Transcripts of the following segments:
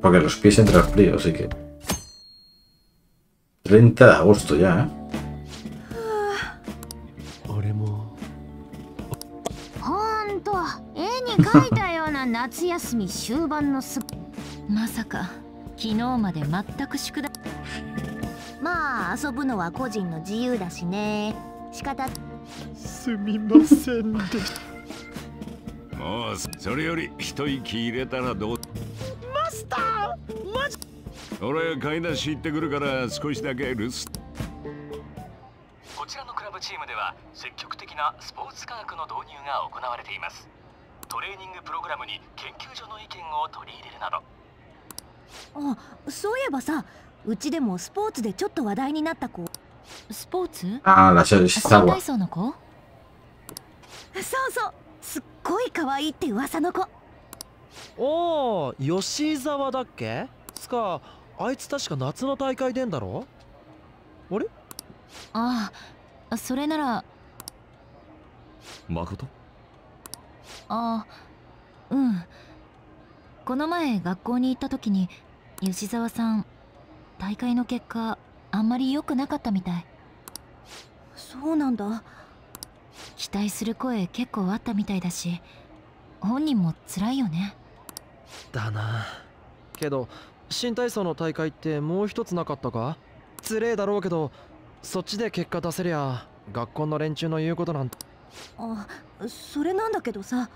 Porque los pies entran frío, así que... 30 de agosto ya, ¿eh? 俺もほんと絵に描いたような夏休み終盤のまさか昨日まで全く宿題。まあ遊ぶのは個人の自由だしね。仕方すみませんでした。 もうそれより一息入れたらどう？ マスターマジ。 俺買い出し行ってくるから少しだけ留守。 こちらのクラブチームでは積極的なスポーツ科学の導入が行われています。トレーニングプログラムに研究所の意見を取り入れるなど。 あ、そういえばさ、うちでもスポーツでちょっと話題になった子。スポーツ？ Ah, la Yoshizagua. 新体操の子？そうそう、すっごい可愛いって噂の子。 おー、吉沢だっけ？つか、あいつ確か夏の大会出んだろ？あれ？ ああ、それなら。 誠？ ああ、うん。この前学校に行った時に吉沢さん、大会の結果あんまり良くなかったみたい。そうなんだ。期待する声結構あったみたいだし、本人も辛いよね。 だな。けど新体操の大会ってもう一つなかったか？つれえだろうけど、そっちで結果出せりゃ学校の連中の言うことなんて。 あ、それなんだけどさ、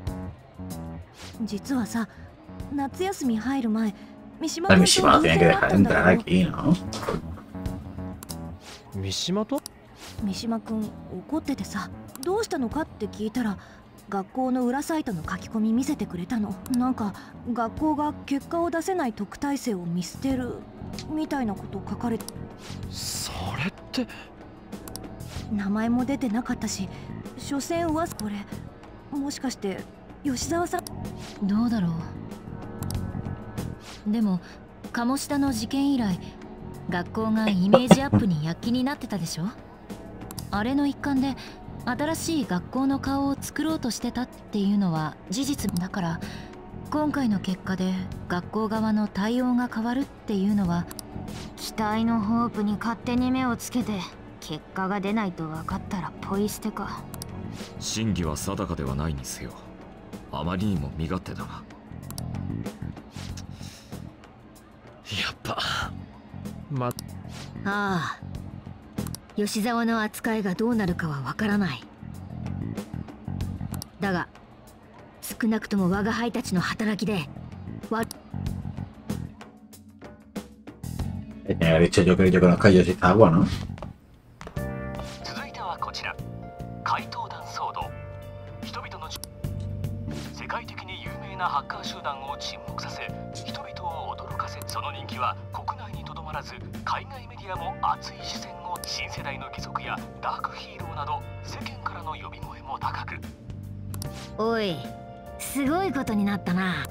実はさ、夏休み入る前、三島君と Mishima lo tiene que 偶然会っ dejar たんだ entrar よ。 aquí, ¿no? 三島と？ 三島君怒っててさ、どうしたのかって聞いたら、学校の裏サイトの書き込み見せてくれたの。なんか学校が結果を出せない特待生を見捨てるみたいなこと書かれて。 それって。 名前も出てなかったし、所詮噂。これもしかして吉沢さん？どうだろう。でも鴨下の事件以来、学校がイメージアップに躍起になってたでしょ。あれの一環で新しい学校の顔を作ろうとしてたっていうのは事実だから、今回の結果で学校側の対応が変わるっていうのは、期待のホープに勝手に目をつけて結果が出ないと分かったらポイ捨てか。 真偽は定かではないにせよ、あまりにも身勝手だな。 やっぱああ、吉沢の扱いがどうなるかは分からない。だが少なくとも我が輩たちの働きで Tenía que haber dicho yo que yo conozco a Yoshizagua, ¿no? 続いてはこちら、怪盗団騒動。人々の世界的に有名なハッカー集団を沈黙させ、人々を驚かせ、その人気は国内にとどまらず海外メディアも熱い視線を。新世代の義足やダークヒーローなど世間からの呼び声も高く。おい、すごいことになったな。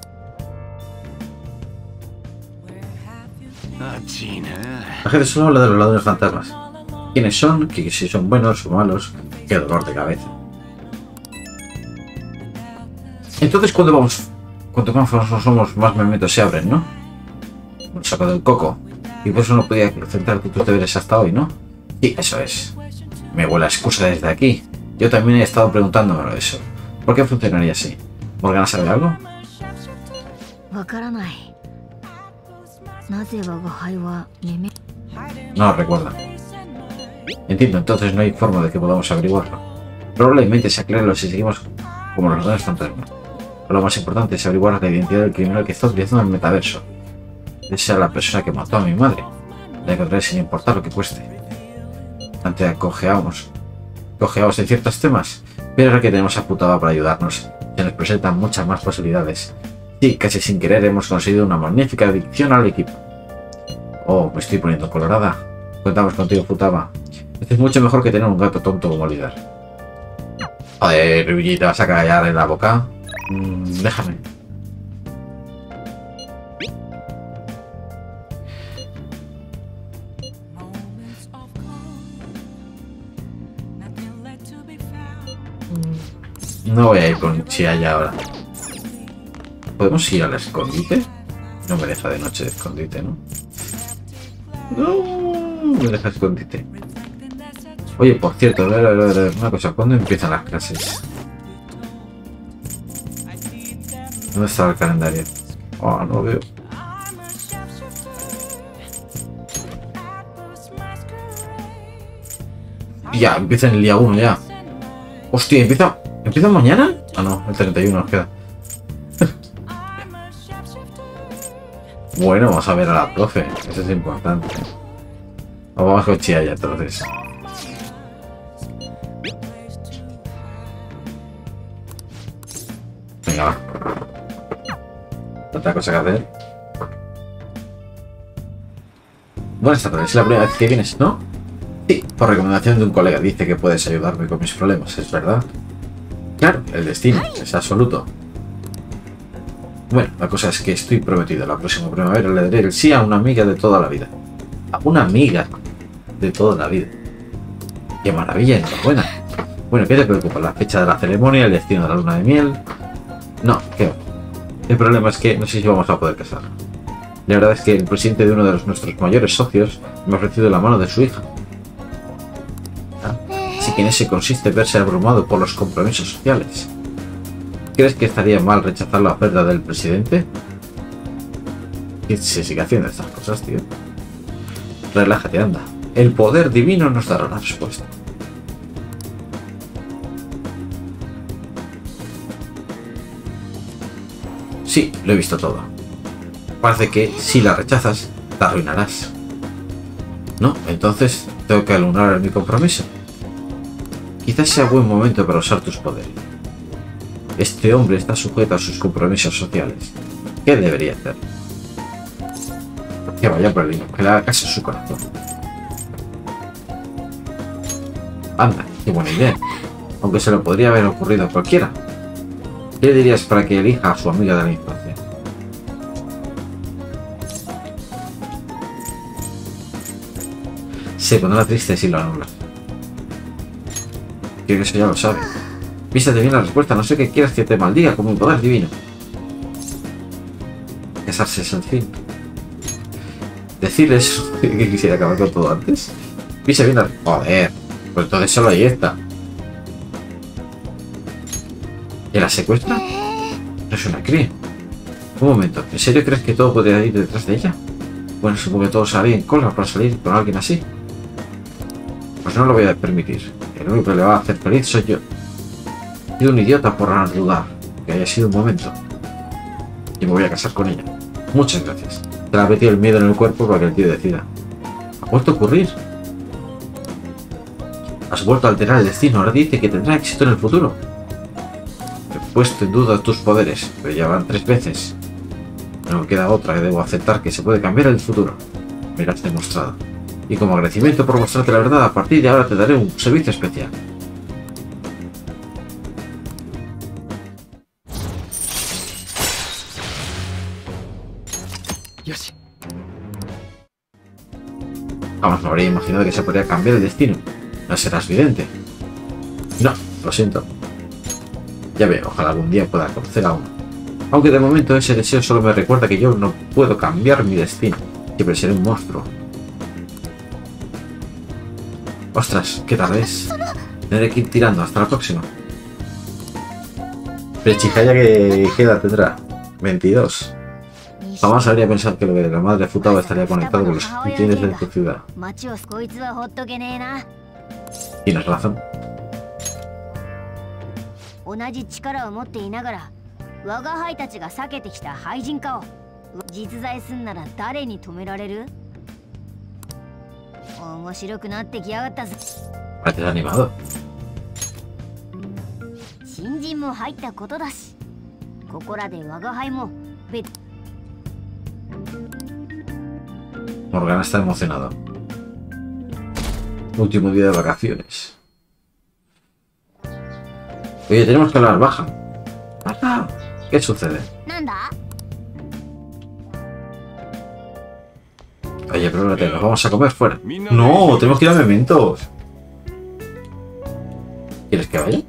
熱いな。 La gente solo habla de los ladrones fantasmas. ¿Quiénes son? Que si son buenos o malos. Qué dolor de cabeza. Entonces, cuando más famosos somos, más mementos se abren, ¿no? Un saco del coco. Y por eso no podía centrarte tus deberes hasta hoy, ¿no? Sí, eso es. Me huele a excusa desde aquí. Yo también he estado preguntándomelo eso. ¿Por qué funcionaría así? ¿Morgana sabe algo? No lo recuerda. Entiendo, entonces no hay forma de que podamos averiguarlo. Probablemente se aclare si seguimos como los ladrones fantasmas. Pero lo más importante es averiguar la identidad del criminal que está utilizando el metaverso. Esa es la persona que mató a mi madre. La encontraré sin importar lo que cueste. Antes cojeamos en ciertos temas, pero ahora que tenemos a Futaba para ayudarnos, se nos presentan muchas más posibilidades. Sí, casi sin querer hemos conseguido una magnífica adicción al equipo. Oh, me estoy poniendo colorada. Contamos contigo, Futaba. Esto es mucho mejor que tener un gato tonto como líder. Joder, Ryuji, ¿te vas a callar en la boca? Déjame. No voy a ir con Chiaya ahora. ¿Podemos ir al escondite? No me deja de noche de escondite, ¿no? No, me deja escondite. Oye, por cierto, una cosa, ¿cuándo empiezan las clases? ¿Dónde está el calendario? Oh, no lo veo. Ya, empieza en el día 1 ya. Hostia, ¿empieza mañana? Ah, no, el 31 nos queda. Bueno, vamos a ver a la profe. Eso es importante. Vamos con Chía ya, entonces. Venga, va. Otra cosa que hacer. Buenas tardes, es la primera vez que vienes, ¿no? Sí, por recomendación de un colega. Dice que puedes ayudarme con mis problemas, ¿es verdad? Claro, el destino es absoluto. Bueno, la cosa es que estoy prometido. La próxima primavera le daré el sí a una amiga de toda la vida. A una amiga de toda la vida. ¡Qué maravilla! Enhorabuena. Bueno, ¿qué te preocupa? ¿La fecha de la ceremonia? ¿El destino de la luna de miel? No, ¿qué va? El problema es que no sé si vamos a poder casar. La verdad es que el presidente de uno de nuestros mayores socios me ha ofrecido la mano de su hija. Así que en ese consiste verse abrumado por los compromisos sociales. ¿Crees que estaría mal rechazar la oferta del presidente? Y se sigue haciendo estas cosas, tío. Relájate, anda. El poder divino nos dará la respuesta. Sí, lo he visto todo. Parece que si la rechazas, te arruinarás. No, entonces tengo que alumbrar mi compromiso. Quizás sea buen momento para usar tus poderes. Este hombre está sujeto a sus compromisos sociales. ¿Qué debería hacer? Que vaya por el vino, que le haga caso a su corazón. Anda, qué buena idea. Aunque se lo podría haber ocurrido a cualquiera. ¿Qué le dirías para que elija a su amiga de la infancia? Se pondrá triste si lo anulas. Creo que eso ya lo sabe. Vístate bien la respuesta, no sé qué quieras que te maldiga como un poder divino. Casarse es el fin. Decirles que quisiera acabar con todo antes. Visa bien la... Joder, pues entonces solo hay esta. ¿Y la secuestra? No es una cría. Un momento, ¿en serio crees que todo podría ir detrás de ella? Bueno, supongo que todo saldría en cola para salir con alguien así. Pues no lo voy a permitir. El único que le va a hacer feliz soy yo. He sido un idiota por no dudar que haya sido un momento. Y me voy a casar con ella. Muchas gracias. Te la ha metido el miedo en el cuerpo para que el tío decida. ¿Ha vuelto a ocurrir? Has vuelto a alterar el destino. Ahora dice que tendrá éxito en el futuro. He puesto en duda tus poderes, pero ya van 3 veces. No me queda otra que debo aceptar que se puede cambiar el futuro. Me lo has demostrado. Y como agradecimiento por mostrarte la verdad, a partir de ahora te daré un servicio especial. Yoshi. Vamos, no habría imaginado que se podría cambiar el destino. No serás vidente. No, lo siento. Ya veo, ojalá algún día pueda conocer a uno. Aunque de momento ese deseo solo me recuerda que yo no puedo cambiar mi destino. Siempre seré un monstruo. Ostras, qué tarde es. Tendré que ir tirando. Hasta la próxima. Pero Chihaya, ¿qué edad tendrá? 22. Jamás habría pensado que lo de la madre Futaba estaría conectado con los clientes de tu ciudad. Tienes razón. 同じ力を持っていながら我が輩たちが避けてきた廃人化を実在すんなら誰に止められる？面白くなってきやがったぜ。 Parece animado. 新人も入ったことだし、ここらで我が輩も別。 Morgana está emocionado. Último día de vacaciones. Oye, tenemos que hablar baja. ¡Baja! ¿Qué sucede? Oye, pero nos vamos a comer fuera. No, tenemos que ir a Mementos. ¿Quieres que vaya?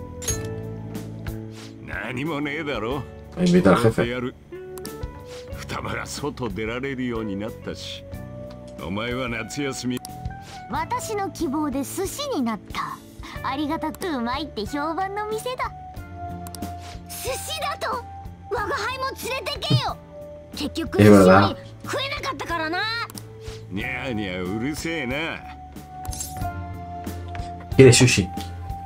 Me invita al jefe. たまが外出られるようになったし、お前は夏休み。 私の希望で寿司になった。ありがたくうまいって評判の店だ。寿司だと我が輩も連れてけよ。結局寿司より食えなかったからな。 にゃーにゃーうるせえな。 Quiere sushi. 連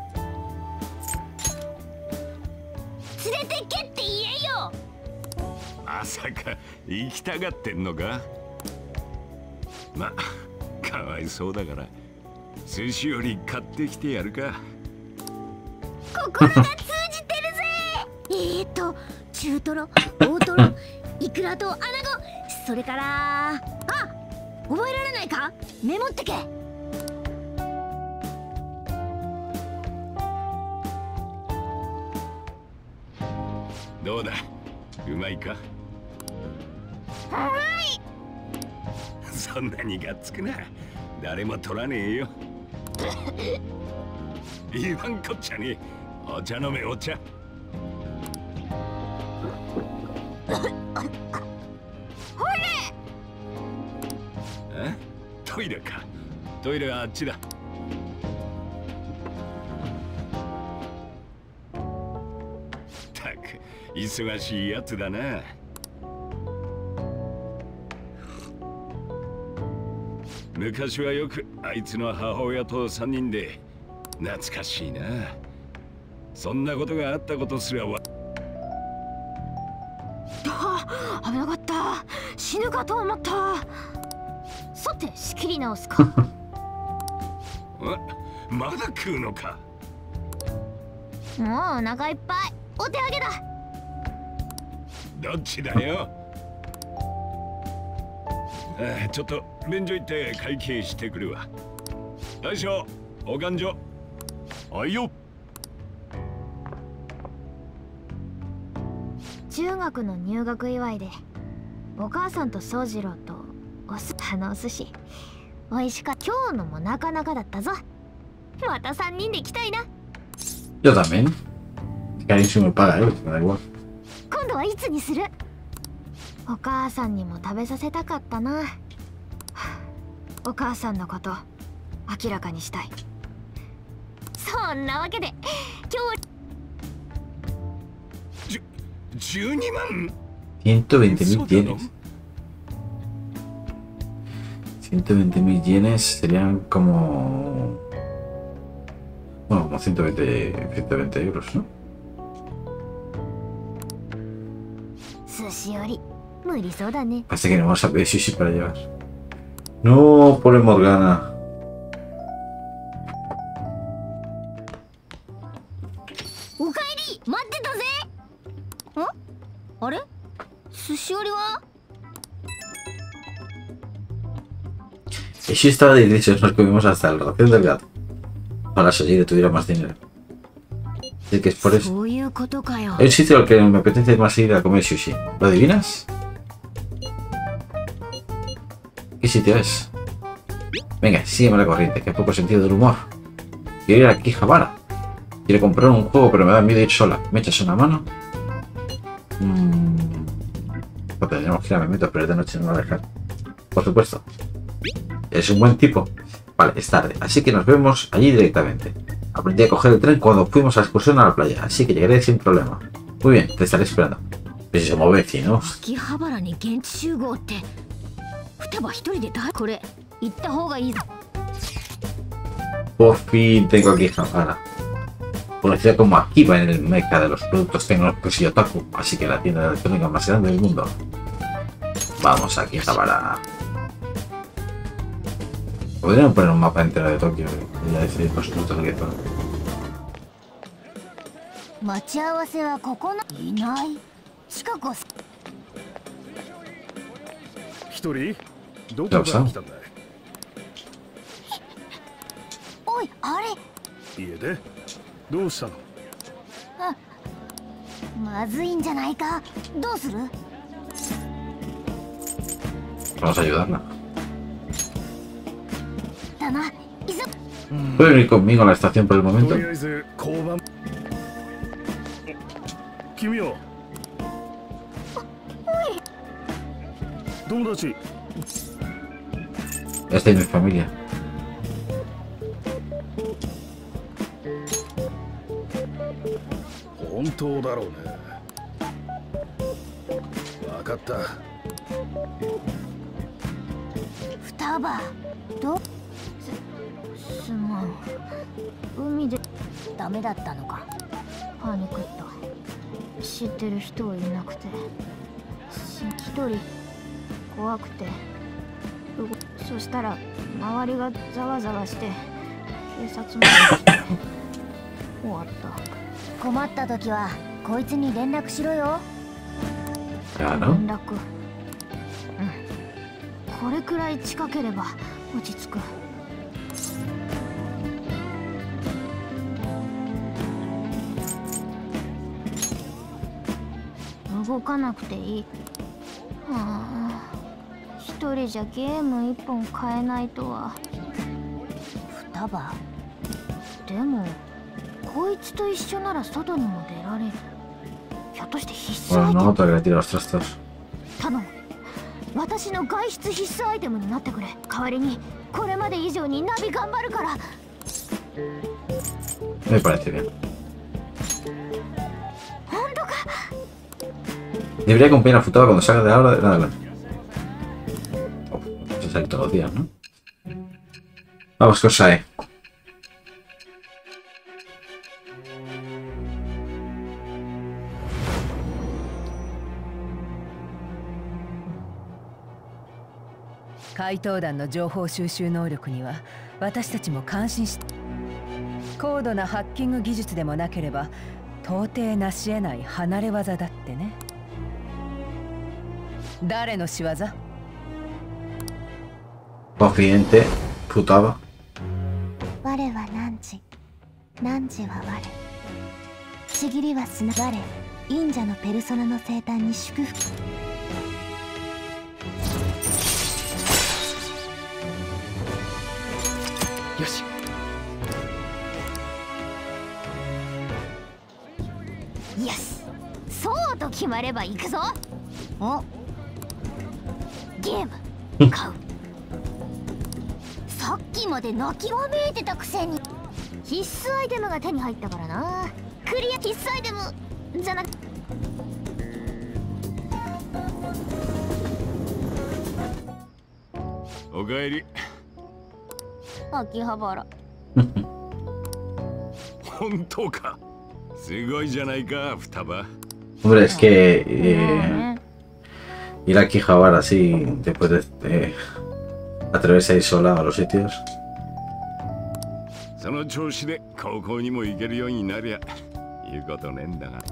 れてけって言えよ。 まさか行きたがってんのか。ま、かわいそうだから寿司より買ってきてやるか。 心が通じてるぜ。中トロ、大トロ、イクラとアナゴ、それから覚えられないか。メモってけ。 どうだ、うまいか。 はい。 そんなにがっつくな。誰も取らねえよ。言わんこっちゃねえ。お茶飲め、お茶。 ほれ。 トイレか。トイレはあっちだ。たく忙しいやつだな。昔はよくあいつの母親と3人で。懐かしいな。そんなことがあったことすらは。 危なかった。死ぬかと思った。さて仕切り直すか。 まだ食うのか。 もうお腹いっぱい。お手上げだ。 どっちだよ。ちょっと便所行って会計してくるわ。大将、お勘定。はいよ。 中学の入学祝いでお母さんと宗次郎とお寿司美味しかった。今日のもなかなかだったぞ。また3人で来たいな。 Yo también. Carísimo me paga, me da igual. 今度はいつにする。お母さんにも食べさせたかったな。お母さんのこと明らかにしたい。そんなわけで今日 12万 120.000 yenes. 120.000 yenes serían como... Bueno, como 120 euros, ¿no? 寿司より無理そうだね。 Parece que no vamos a pedir sushi para llevar. No, pobre Morgana. おかえり、待ってたぜ。あれ、寿司よりは。 Ishi estaba de delicios, nos comimos hasta el ración del gato. Para Sojiro tuviera más dinero. Así que es por eso. Hay un sitio al que me apetece más ir a comer sushi. ¿Lo adivinas? ¿Qué sitio es? Venga, sígueme la corriente, que poco sentido del humor. Quiero ir a Akihabara. Quiero comprar un juego, pero me da miedo ir sola. ¿Me echas una mano? No tendremos que ir a Memento, pero de noche no me va a dejar. Por supuesto. Es un buen tipo. Vale, es tarde, así que nos vemos allí directamente. Aprendí a coger el tren cuando fuimos a la excursión a la playa, así que llegaré sin problema. Muy bien, te estaré esperando. Pues si somos vecinos. Por fin tengo Akihabara. Conocida como Akiba en el meca de los productos tecnológicos y otaku, así que la tienda de electrónica más grande del mundo. Vamos a Akihabara. Podrían poner un mapa entero de Tokio y ya decidir por supuesto el que todo. 待ち合わせはここのいない。近く一人どこから来たんだい。 おい、あれ。 家でどうしたの。 まずいんじゃないか。どうする。 Vamos a ayudarla. だな。 ¿Puede venir conmigo a la estación por el momento? とりあえず交番。君よ。 友達 Esta es mi familia. 本当だろうね。分かった。 双葉どうすまん。海でダメだったのか。パニックった。知ってる人いなくて一人怖くてそしたら周りがざわざわして警察も来て終わった。困った時はこいつに連絡しろよ。連絡。これくらい近ければ落ち着く。動かなくていい。はあ、一人じゃゲーム一本買えないとは。双葉。でもこいつと一緒なら外にも出られる。ひょっとして必須アイテム。頼む。私の外出必須アイテムになってくれ。代わりにこれまで以上にナビ頑張るから。 Me parece bien. Debería acompañar a Futaba cuando salga de la hora de nada. Se sale todos los días, ¿no? Vamos con Sae. Kaitoudanの情報収集能力には私たちも感心して、高度なハッキング技術でもなければ到底成し得ない離れ技だってね。誰の仕業？ Confidente, Futaba. 我は汝、汝は我。ちぎりはすな我、忍者のペルソナの生誕に祝福。 よし。 よし、そうと決まれば行くぞ。お、ゲーム買う。さっきまで泣きわめいてたくせに。必須アイテムが手に入ったからな。クリア必須アイテムじゃなく。 おかえり。 秋葉原。 本当か。すごいじゃないか、双葉。 Hombre, es que ir a Akihabara así después de atreverse a ir sola a los sitios. その調子で高校にも行けるようになりゃ言うことねえんだが。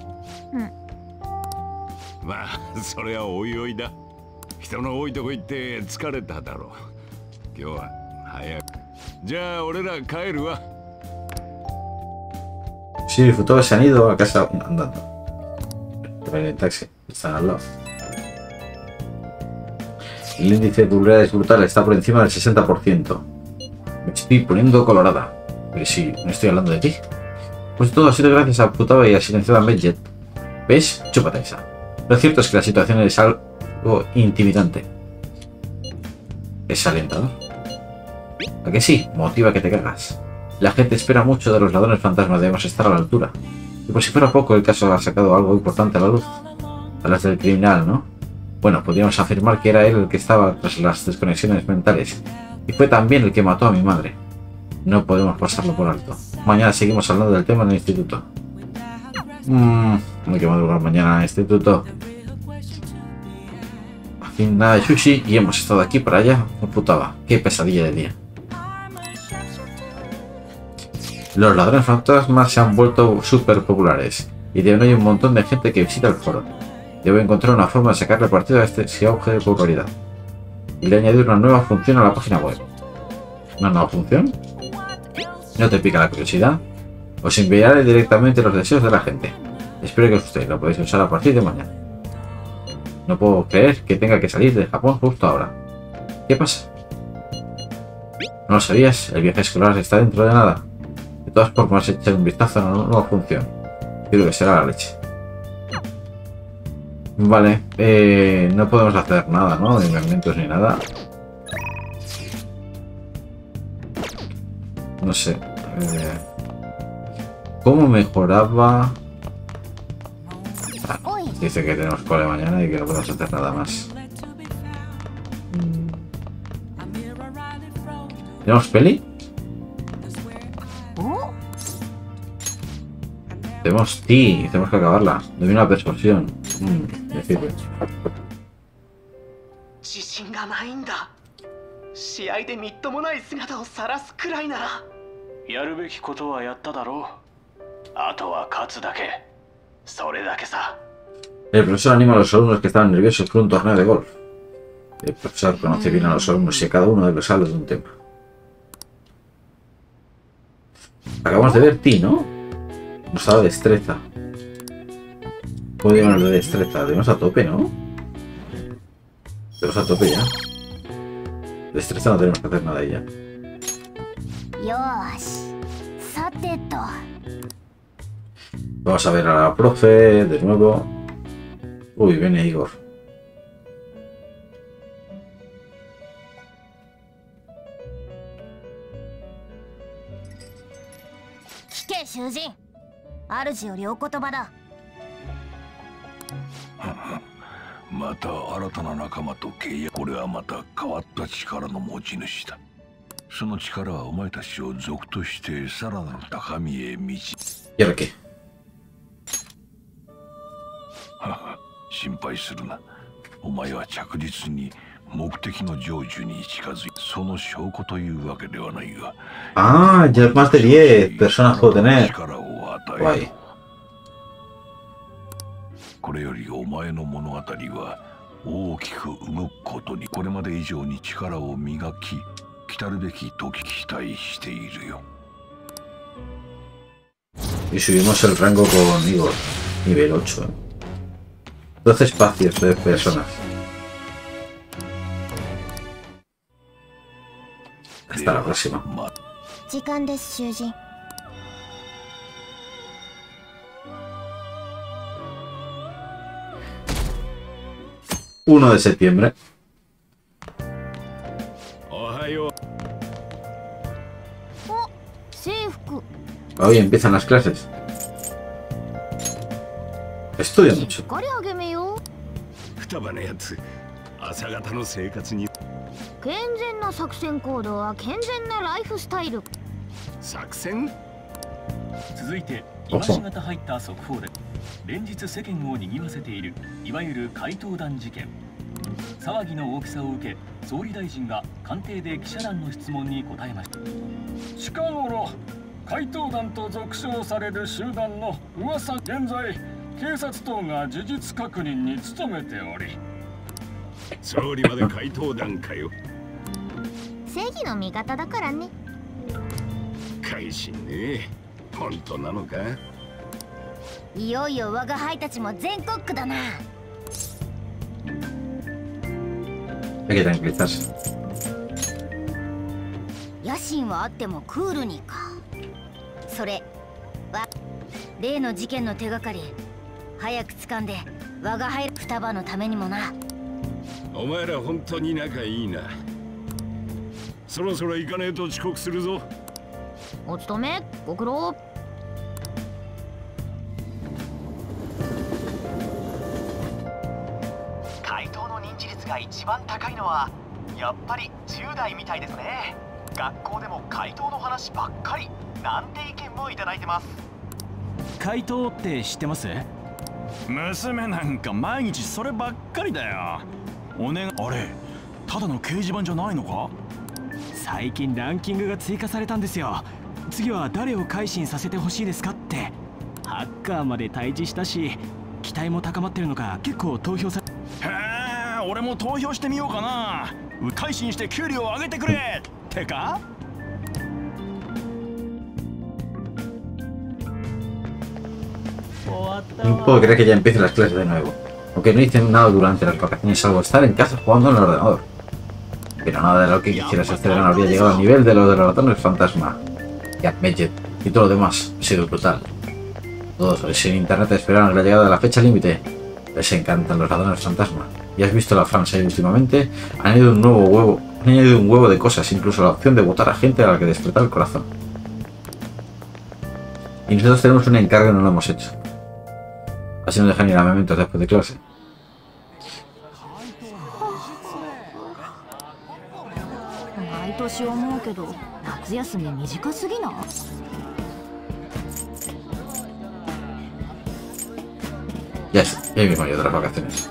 まあそれはおいおいだ。人の多いとこ行って疲れただろう。今日は早く。じゃあ俺ら帰るわ。 Sí, Futaba se han ido a casa andando. En el taxi, están al lado. El índice de vulnerabilidad brutal está por encima del 60%. Me estoy poniendo colorada. Pero si no estoy hablando de ti. Pues todo ha sido gracias a Futaba y a silenciada Medjet. ¿Ves? Chúpate esa. Lo cierto es que la situación es algo intimidante. Es alentador. ¿A que sí? Motiva que te cagas. La gente espera mucho de los ladrones fantasmas, debemos estar a la altura. Y por si fuera poco, el caso ha sacado algo importante a la luz. Hablas del criminal, ¿no? Bueno, podríamos afirmar que era él el que estaba tras las desconexiones mentales. Y fue también el que mató a mi madre. No podemos pasarlo por alto. Mañana seguimos hablando del tema en el instituto. Hay que madrugar mañana en el instituto. A fin nada de sushi y hemos estado aquí para allá. Me putaba. Qué pesadilla de día. Los ladrones fantasmas se han vuelto súper populares y de hoy hay un montón de gente que visita el foro. Debo encontrar una forma de sacarle partido a este auge de popularidad. Y le añadir una nueva función a la página web. ¿Una nueva función? ¿No te pica la curiosidad? Os enviaré directamente los deseos de la gente. Espero que ustedes lo podáis usar a partir de mañana. No puedo creer que tenga que salir de Japón justo ahora. ¿Qué pasa? ¿No lo sabías? El viaje escolar está dentro de nada. De todas formas, echar un vistazo a una nueva función. Creo que será la leche. Vale, no podemos hacer nada, ¿no? De inventos ni nada. No sé. ¿Cómo mejoraba? Dice que tenemos cole mañana y que no podemos hacer nada más. ¿Tenemos peli? Tenemos ti, tenemos que acabarla. Debe una persuasión. Decirle. 自信がないんだ。試合でみっともない姿を晒すくらいならやるべきことはやっただろう。あとは勝つだけ。それだけさ。 El profesor anima a los alumnos que estaban nerviosos por un torneo de golf. El profesor conoce bien a los alumnos y a cada uno de los habla de un tema. Acabamos de ver ti, ¿no? Nos da destreza. ¿Cómo digamos de destreza? Debemos a tope, ¿no? Debemos a tope ya. Destreza no tenemos que hacer nada ya. Vamos a ver a la profe de nuevo. Uy, viene Igor. Shujin, 主よりお言葉だ。 また新たな仲間と契約。これはまた変わった力の持ち主だ。その力はお前たちを族としてさらなる高みへ導く。 やるけ。 心配するな。お前は着実に目的の成就に近づい、その証拠というわけではないが。 Ah, ya más de 10 personas puedo tener. Guay. これよりお前の物語は大きく動くことに、これまで以上に力を磨き、来たるべき時期待しているよ。 Y subimos el rango con Igor, nivel 8. 12 espacios de personas. Hasta la próxima. 時間です、囚人。 1 de septiembre. Hoy empiezan las clases. Estudia mucho. 健全な作戦行動は健全なライフスタイル。 作戦？続いて今しがた入った速報で連日世間を賑わせているいわゆる怪盗団事件。騒ぎの大きさを受け総理大臣が官邸で記者団の質問に答えました。近頃怪盗団と俗称される集団の噂、現在警察等が事実確認に努めており。 総理まで怪盗団かよ。 正義の味方だからね。 改心ね。本当なのか。 いよいよ我が輩たちも全国区だな。 Hay que tranquilizarse. 野心はあってもクールにか。それは例の事件の手がかり早く掴んで我が輩双葉のためにもな。 お前ら本当に仲いいな。そろそろ行かねえと遅刻するぞ。 お勤めご苦労。 怪盗の認知率が一番高いのはやっぱり10代みたいですね。学校でも怪盗の話ばっかりなんて意見もいただいてます。 怪盗って知ってます？娘なんか毎日そればっかりだよ。お願い。あれただの掲示板じゃないのか？最近ランキングが追加されたんですよ。次は誰を改心させてほしいですかって。ハッカーまで退治したし期待も高まってるのか結構投票され。へえ、俺も投票してみようかな。改心して給料を上げてくれってか。 No puedo creer que ya empiecen las clases de nuevo. Aunque no hice nada durante las vacaciones salvo estar en casa jugando en el ordenador. Pero nada de lo que quisieras hacer no habría llegado al nivel de los de los ratones fantasma. Y Admedjet y todo lo demás ha sido brutal. Todos sin internet esperaron la llegada de la fecha límite. Les encantan los ladrones fantasma. ¿Y has visto la fansite últimamente? Han añadido un huevo de cosas, incluso la opción de votar a gente a la que despertar el corazón. Y nosotros tenemos un encargo y no lo hemos hecho. Así no dejan ir a momentos después de clase. Ya mismo hay otras vacaciones.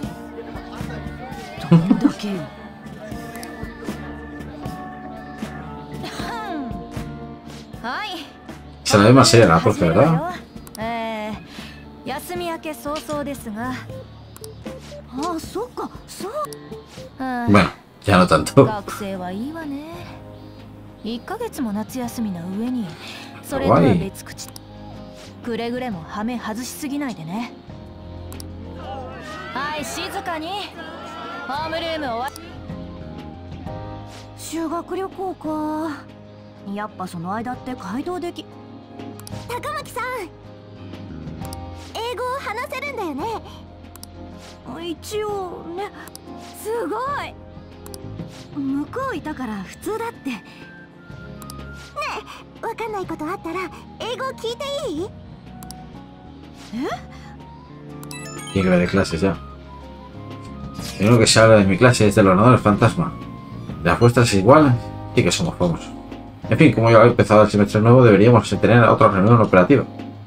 Se la ve más seria la profe, ¿verdad? Bueno, ya no tanto. Guay. Tiene que ver de clases ya. Lo único que se habla de mi clase es de los ladrones fantasma. ¿De las vuestras igual? Sí que somos famosos. En fin, como ya he empezado el semestre nuevo, deberíamos tener otra reunión operativa.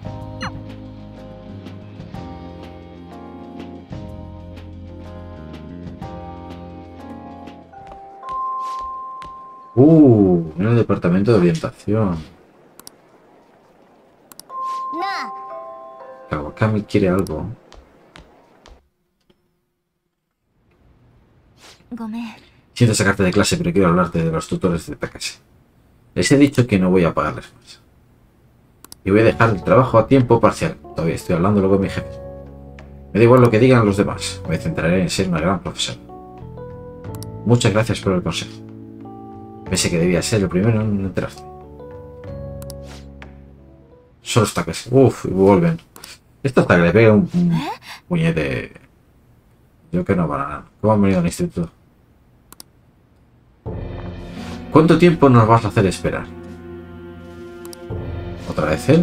En el departamento de orientación. Kawakami quiere algo. Siento sacarte de clase, pero quiero hablarte de los tutores de Takashi. Les he dicho que no voy a pagarles más. Y voy a dejar el trabajo a tiempo parcial. Todavía estoy hablando luego con mi jefe. Me da igual lo que digan los demás. Me centraré en ser una gran profesora. Muchas gracias por el consejo. Pensé que debía ser el primero en enterarte. Solo está Takashi. Uff, y vuelven. Esto hasta que le pega un puñete. Yo que no para nada. ¿Cómo han venido al instituto? ¿Cuánto tiempo nos vas a hacer esperar? ¿Otra vez él?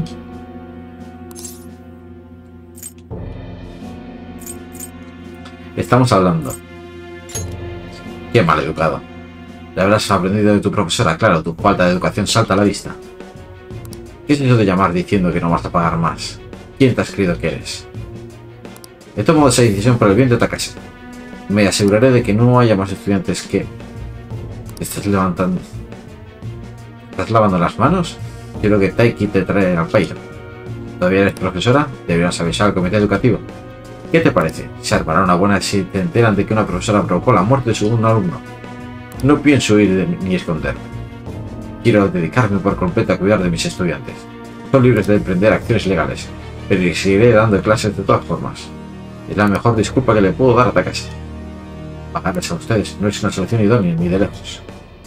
Estamos hablando. Qué mal educado. Le habrás aprendido de tu profesora, claro, tu falta de educación salta a la vista. ¿Qué es eso de llamar diciendo que no vas a pagar más? ¿Quién te ha escrito que eres? He tomado esa decisión por el bien de Takashi. Me aseguraré de que no haya más estudiantes que... ¿Estás levantando? ¿Estás lavando las manos? Quiero que Taiki te trae al pairo. ¿Todavía eres profesora? Deberías avisar al comité educativo. ¿Qué te parece? Se armará una buena si te enteran de que una profesora provocó la muerte de su alumno. No pienso huir ni esconderme. Quiero dedicarme por completo a cuidar de mis estudiantes. Son libres de emprender acciones legales, pero seguiré dando clases de todas formas. Es la mejor disculpa que le puedo dar a Takashi. Pagarles a ustedes no es una solución idónea ni de lejos.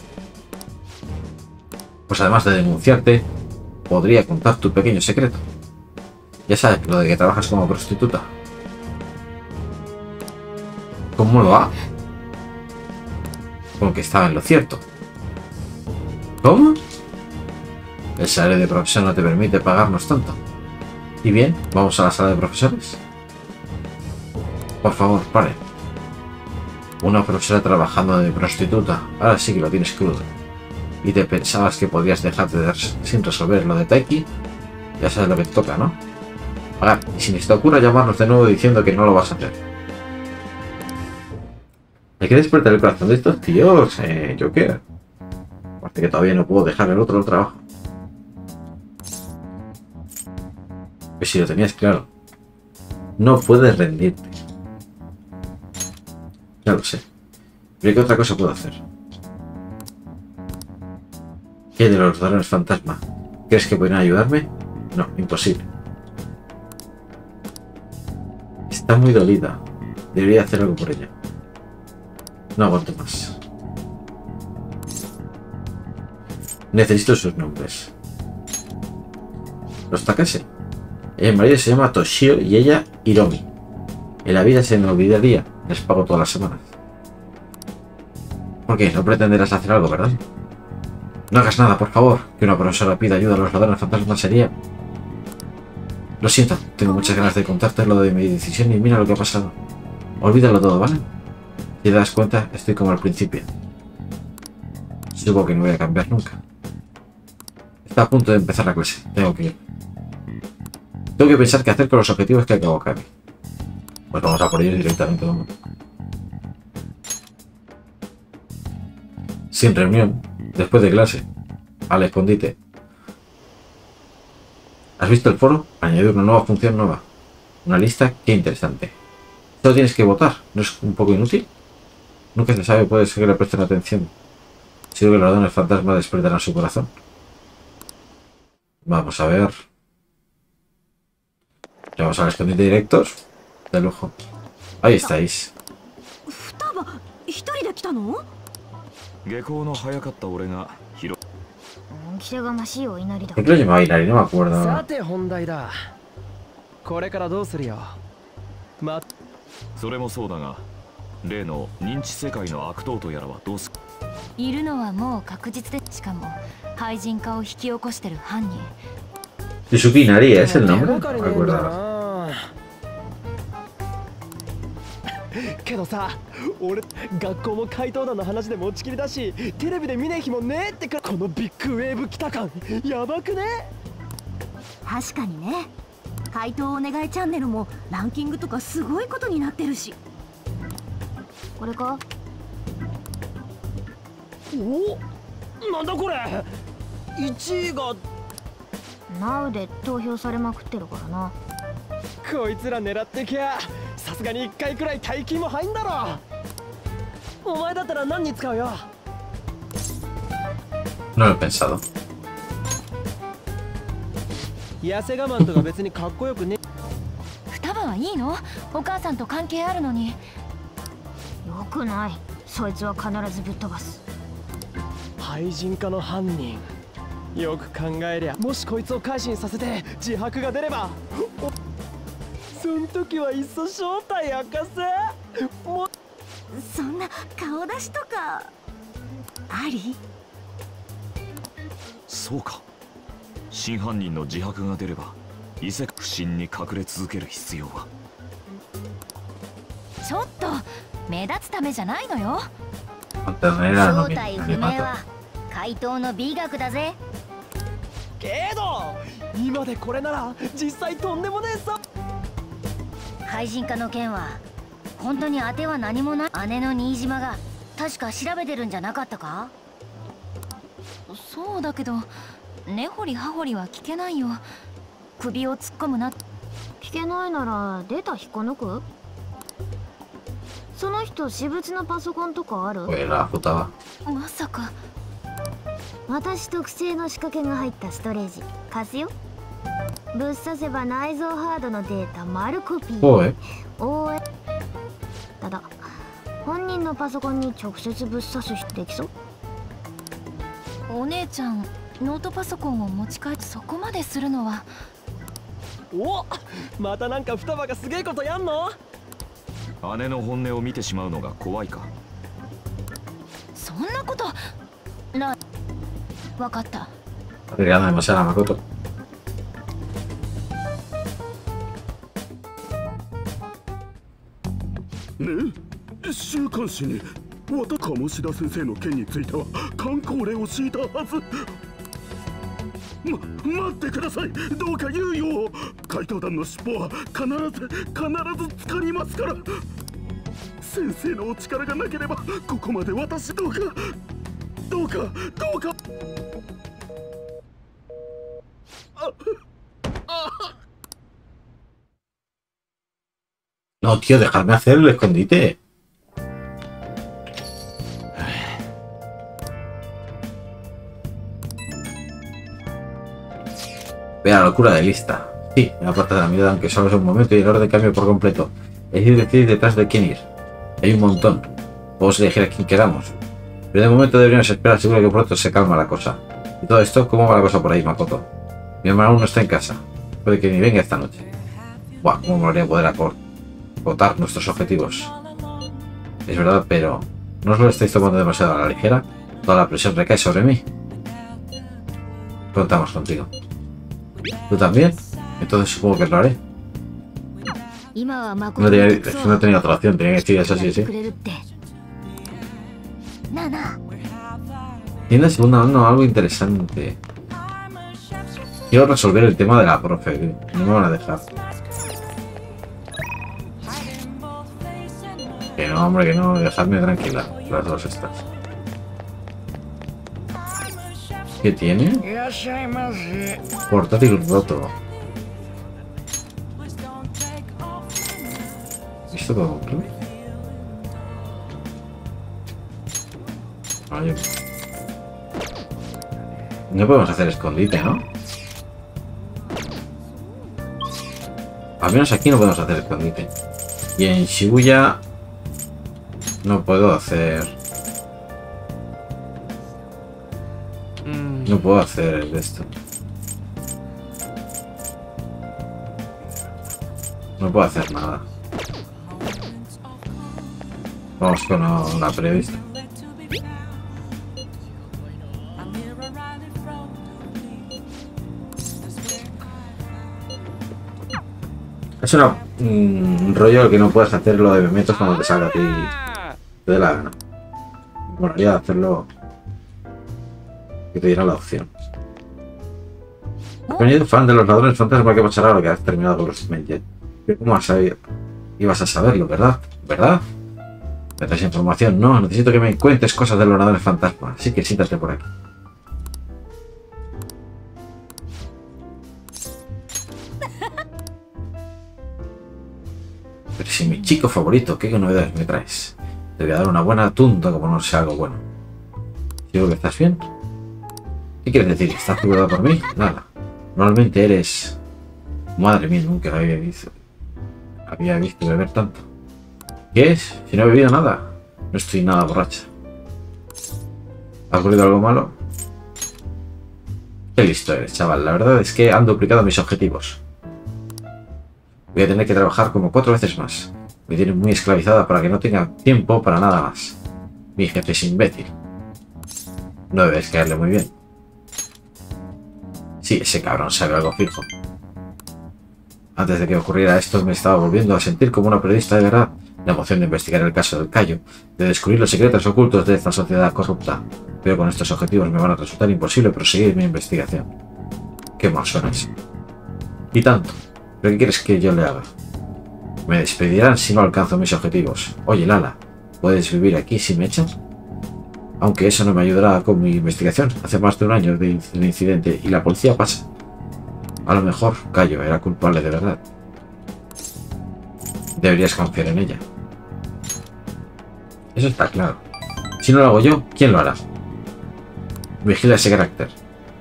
Pues además de denunciarte, podría contar tu pequeño secreto. Ya sabes, lo de que trabajas como prostituta. ¿Cómo lo ha? Como que estaba en lo cierto. ¿Cómo? El salario de profesor no te permite pagarnos tanto. ¿Y bien? ¿Vamos a la sala de profesores? Por favor, pare. Una profesora trabajando de prostituta. Ahora sí que lo tienes crudo. ¿Y te pensabas que podías dejarte sin resolver lo de Taiki? Ya sabes lo que te toca, ¿no? Pagar. Y si ni se te ocurra llamarnos de nuevo diciendo que no lo vas a hacer. Hay que despertar el corazón de estos tíos, yo qué. Aparte que todavía no puedo dejar el otro trabajo. Pues si lo tenías claro. No puedes rendirte. Ya lo sé. Pero ¿qué otra cosa puedo hacer? ¿Qué de los ladrones fantasma? ¿Crees que pueden ayudarme? No, imposible. Está muy dolida. Debería hacer algo por ella. No aguanto más. Necesito sus nombres. Los Takashi. El marido se llama Toshio y ella Hiromi. En la vida se me olvidaría. Les pago todas las semanas. ¿Por qué? No pretenderás hacer algo, ¿verdad? No hagas nada, por favor. Que una profesora pida ayuda a los ladrones fantasmas sería... Lo siento, tengo muchas ganas de contarte lo de mi decisión y mira lo que ha pasado. Olvídalo todo, ¿vale? Si te das cuenta, estoy como al principio. Supongo que no voy a cambiar nunca. Está a punto de empezar la clase. Tengo que ir. Tengo que pensar qué hacer con los objetivos que acabo Cami. Pues vamos a por ellos directamente. Vamos. Sin reunión, después de clase, al escondite. ¿Has visto el foro? Añadir una nueva función nueva. Una lista, qué interesante. Solo tienes que votar. ¿No es un poco inútil? Nunca se sabe, puede ser que le presten atención. Seguro que los ladrones fantasmas despertarán su corazón. Vamos a ver. Ya vamos al escondite directos. De lujo. Ahí estáis. ¿Por qué lo llamaba Inari? No me acuerdo. いるのはもう確実で、しかも廃人化を引き起こしてる犯人。 Yusuke Inari es el nombre. No recuerdo. けどさ、俺学校も怪盗団の話で持ちきりだし、テレビで見ねえ日もねえってか、このビッグウェーブ来た感やばくね？ 確かにね。怪盗お願いチャンネルもランキングとかすごいことになってるし。これか？ お、なんだこれ。1位がナウで投票されまくってるからな。 こいつら狙ってきゃさすがに1回くらい大金も入んだろ。お前だったら何に使うよ。 No lo he pensado. 痩せ我慢とか別にかっこよくね。 双葉はいいの？お母さんと関係あるのに。 よくない。そいつは必ずぶっ飛ばす。 廃人化の犯人。よく考えりゃ、もしこいつを改心させて自白が出れば、そん時はいっそ正体明かせ。もうそんな顔出しとかあり？ そうか。真犯人の自白が出れば異世不審に隠れ続ける必要は。 ちょっと目立つためじゃないのよ。 正体不明は怪盗の美学だぜ。 けど今でこれなら実際とんでもねえさ。 廃人化の件は本当に当ては何もない。姉の新島が確か調べてるんじゃなかったか？ そうだけど根掘り葉掘りは聞けないよ。首を突っ込むな。 聞けないならデータ引っこ抜く？その人私物のパソコンとかある？ まさか。 私特製の仕掛けが入ったストレージ貸すよ。ぶっ刺せば内蔵ハードのデータ丸コピー。ただ本人のパソコンに直接ぶっ刺す人できそう？ お姉ちゃんノートパソコンを持ち帰ってそこまでするのは。 お、またなんか双葉がすげえことやんの？ 姉の本音を見てしまうのが怖いか？ そんなことない。わかった。 ねえ、週刊誌に鴨志田先生の件については箝口令を敷いたはず。待ってください。どうか猶予を。怪盗団の尻尾は必ず掴みますから。先生のお力がなければここまで私どうか。 No, tío, dejadme hacer el escondite. Vea la locura de lista. Sí, me aparta de la mirada, aunque solo es un momento y el orden cambia por completo. Es decir, detrás de quién ir. Hay un montón. Podemos elegir a quién queramos. Pero de momento deberíamos esperar, seguro que pronto se calma la cosa. Y todo esto, ¿cómo va la cosa por ahí, Makoto? Mi hermano aún no está en casa. Puede que ni venga esta noche. Buah, cómo me habría poder acordar. votar nuestros objetivos. Es verdad, pero ¿no os lo estáis tomando demasiado a la ligera? Toda la presión recae sobre mí. Contamos contigo. ¿Tú también? Entonces supongo que lo haré. No tenía otra opción, tenía que decir eso sí. Tienda segunda mano, algo interesante. Quiero resolver el tema de la profe. No me van a dejar. Que no, hombre, que no. Dejadme tranquila. Las dos estas. ¿Qué tiene? Portátil roto. ¿Esto todo? Vale. No podemos hacer escondite, ¿no? Al menos aquí no podemos hacer escondite. Y en Shibuya no puedo hacer... No puedo hacer esto. No puedo hacer nada. Vamos con la prevista. Es un rollo que no puedes hacer lo de mementos cuando te salga a ti. Te dé la gana. Bueno, ya hacerlo. Que te diera la opción. Venido fan de los ladrones fantasma, que pasará ahora que has terminado con los Smeljet. ¿Cómo vas a saber? Ibas a saberlo, ¿verdad? ¿Verdad? ¿Me traes información? No, necesito que me cuentes cosas de los ladrones fantasma. Así que siéntate por aquí. Pero si mi chico favorito, ¿qué novedades me traes? Te voy a dar una buena tunda como no sea algo bueno. ¿Digo que estás bien? ¿Qué quieres decir? ¿Estás preocupada por mí? Nada. Normalmente eres... Madre mía, nunca había visto beber tanto. ¿Qué es? Si no he bebido nada. No estoy nada borracha. ¿Ha ocurrido algo malo? Qué listo eres, chaval. La verdad es que han duplicado mis objetivos. Voy a tener que trabajar como 4 veces más. Me tienen muy esclavizada para que no tenga tiempo para nada más. Mi jefe es imbécil. No debes caerle muy bien. Sí, ese cabrón sabe algo fijo. Antes de que ocurriera esto me estaba volviendo a sentir como una periodista de verdad. La emoción de investigar el caso del Cayo, de descubrir los secretos ocultos de esta sociedad corrupta. Pero con estos objetivos me van a resultar imposible proseguir mi investigación. Qué mal suena eso. Y tanto. ¿Pero qué quieres que yo le haga? Me despedirán si no alcanzo mis objetivos. Oye, Lala, ¿puedes vivir aquí si me echan? Aunque eso no me ayudará con mi investigación. Hace más de un año del incidente y la policía pasa. A lo mejor Cayo era culpable de verdad. Deberías confiar en ella. Eso está claro. Si no lo hago yo, ¿quién lo hará? Vigila ese carácter.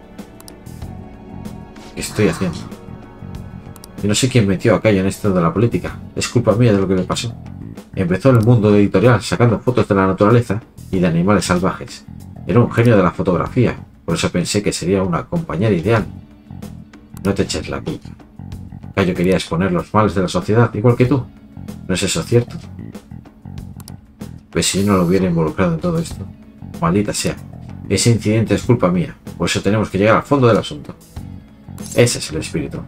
¿Qué estoy haciendo? Yo no sé quién metió a Cayo en esto de la política. Es culpa mía de lo que le pasó. Empezó en el mundo editorial sacando fotos de la naturaleza y de animales salvajes. Era un genio de la fotografía. Por eso pensé que sería una compañera ideal. No te eches la culpa. Cayo quería exponer los males de la sociedad, igual que tú. ¿No es eso cierto? Pues si yo no lo hubiera involucrado en todo esto. Maldita sea. Ese incidente es culpa mía. Por eso tenemos que llegar al fondo del asunto. Ese es el espíritu.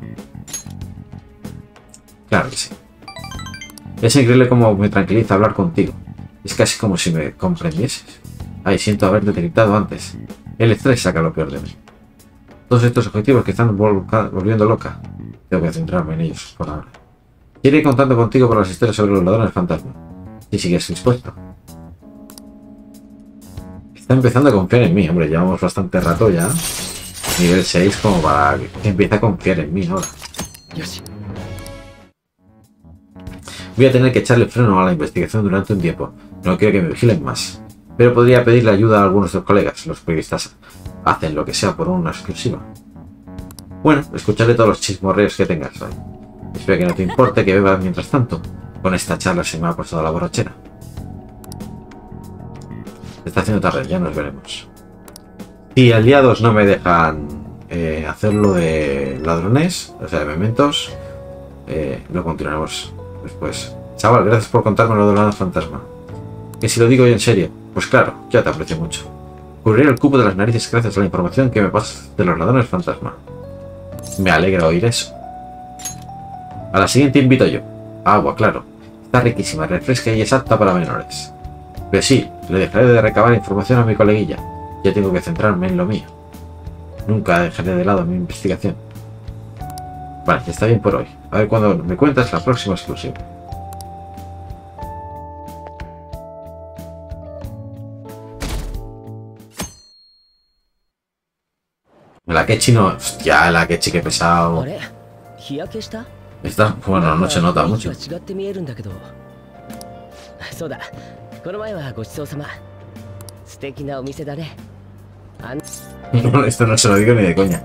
Claro que sí. Es increíble cómo me tranquiliza hablar contigo. Es casi como si me comprendieses. Ay, siento haberte gritado antes. El estrés saca lo peor de mí. Todos estos objetivos que están volviendo loca. Tengo que centrarme en ellos por ahora. Quiero ir contando contigo por las historias sobre los ladrones fantasma. Si sigues dispuesto. Está empezando a confiar en mí, hombre. Llevamos bastante rato ya. Nivel 6 como para que empiece a confiar en mí ahora. Voy a tener que echarle freno a la investigación durante un tiempo. No quiero que me vigilen más. Pero podría pedirle ayuda a algunos de los colegas. Los periodistas hacen lo que sea por una exclusiva. Bueno, escucharé todos los chismorreos que tengas hoy. Espero que no te importe que bebas mientras tanto. Con esta charla se me ha pasado la borrachera. Se está haciendo tarde, ya nos veremos. Si aliados no me dejan hacerlo de ladrones, o sea, de mementos, lo continuaremos después. Chaval, gracias por contarme lo de la fantasma. Que si lo digo yo en serio, pues claro, ya te aprecio mucho. Cubriré el cubo de las narices gracias a la información que me pasas de los ladrones fantasma. Me alegra oír eso. A la siguiente invito yo. Agua, claro. Está riquísima, refresca y es apta para menores. Pero sí, le dejaré de recabar información a mi coleguilla. Ya tengo que centrarme en lo mío. Nunca dejaré de lado mi investigación. Vale, está bien por hoy. A ver cuando me cuentas la próxima exclusiva. La Kechi no... Hostia, la Kechi, qué pesado. Está... Bueno, no se nota mucho. Esto no se lo digo ni de coña.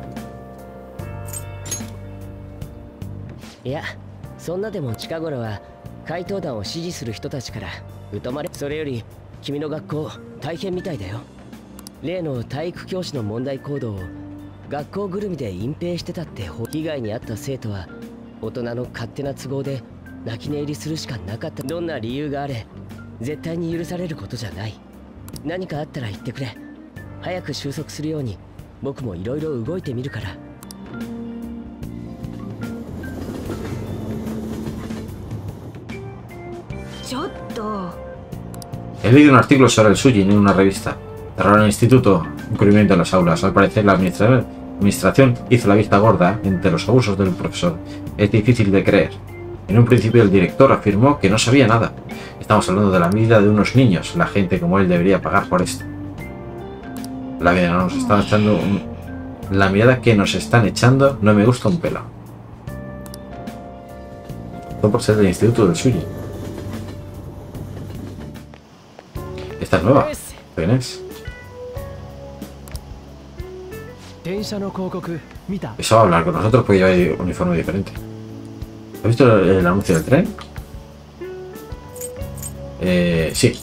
いや、そんなでも近頃は怪盗団を支持する人たちから疎まれ、それより君の学校大変みたいだよ。例の体育教師の問題行動を学校ぐるみで隠蔽してたって被害に遭った生徒は大人の勝手な都合で泣き寝入りするしかなかった。どんな理由があれ絶対に許されることじゃない。何かあったら言ってくれ。早く収束するように僕もいろいろ動いてみるから。 He leído un artículo sobre el Shujin en una revista. Cerraron el instituto, encubrimiento en las aulas. Al parecer la administración hizo la vista gorda entre los abusos del profesor. Es difícil de creer. En un principio el director afirmó que no sabía nada. Estamos hablando de la vida de unos niños. La gente como él debería pagar por esto. La vida nos están echando la mirada que nos están echando no me gusta un pelo. Todo por ser del instituto del Shujin. Esta es nueva. ¿Quién es? Eso va a hablar con nosotros porque lleva un uniforme diferente. ¿Has visto el anuncio del tren? Sí.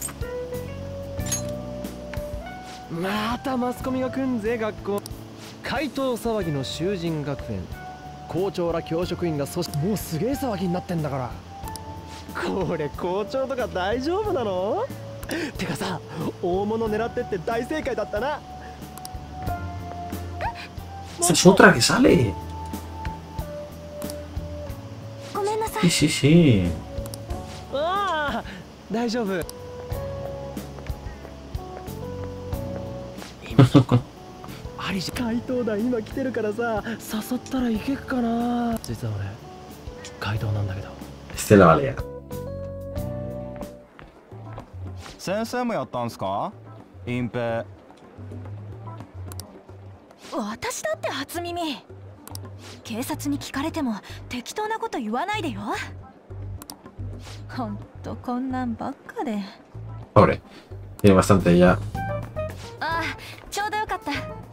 またマスコミが来んぜ学校。怪盗騒ぎの囚人学園。校長ら教職員がもうすげえ騒ぎになってんだから。これ校長とか大丈夫なの？てかさ、大物狙ってって大正解だったな。 Esa es otra que sale. Sí, sí, sí. ああ、大丈夫。アリジ怪盗団今来てるからさ、誘ったらいけっかな。実は俺怪盗なんだけど。 Este la valía. 先生もやったんすか？隠蔽。 私だって初耳。警察に聞かれても適当なこと言わないでよ。ほんとこんなんばっかで。 Pobre. Tiene bastante ya. あ、ちょうどよかった。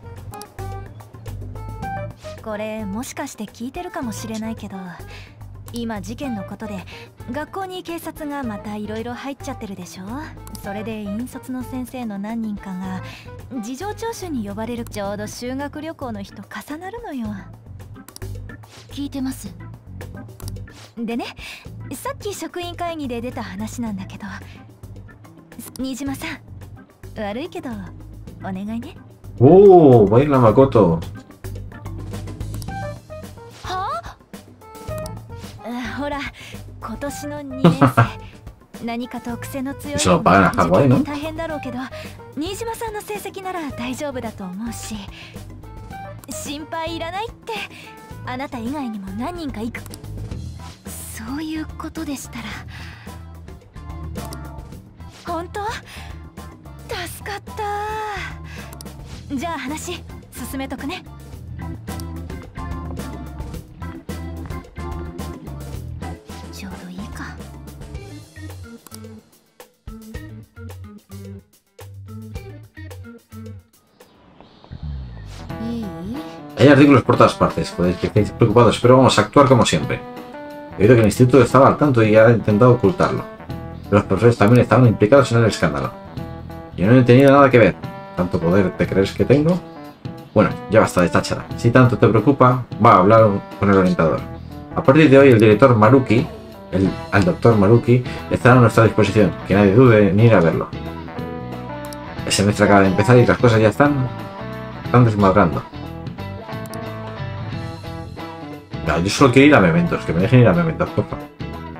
これもしかして聞いてるかもしれないけど、今事件のことで学校に警察がまたいろいろ入っちゃってるでしょ。それで引率の先生の何人かが事情聴取に呼ばれる。ちょうど修学旅行の日と重なるのよ。聞いてます。でね、さっき職員会議で出た話なんだけど、新島さん、悪いけどお願いね。 Oh, baila Makoto. ほら、今年の2年生何かと癖の強い受験で大変だろうけど、新島さんの成績なら大丈夫だと思うし、心配いらないって。あなた以外にも何人か行く。そういうことでしたら本当助かった。じゃあ話進めとくね。ちょうどいいか。 Hay artículos por todas partes, podéis que estéis preocupados, pero vamos a actuar como siempre. He oído que el instituto estaba al tanto y ha intentado ocultarlo. Pero los profesores también estaban implicados en el escándalo. Yo no he tenido nada que ver. ¿Tanto poder te crees que tengo? Bueno, ya basta de cháchara. Si tanto te preocupa, va a hablar con el orientador. A partir de hoy el director Maruki al doctor Maruki estará a nuestra disposición, que nadie dude ni ir a verlo. El semestre acaba de empezar y las cosas ya están desmadrando. No, yo solo quiero ir a Mementos, que me dejen ir a Mementos, por favor.